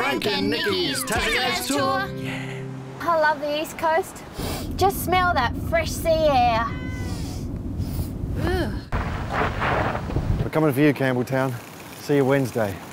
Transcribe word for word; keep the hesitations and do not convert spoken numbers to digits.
Frank and Nikki's Tassie As Tour. Yeah. I love the East Coast. Just smell that fresh sea air. Ugh. We're coming for you, Campbelltown. See you Wednesday.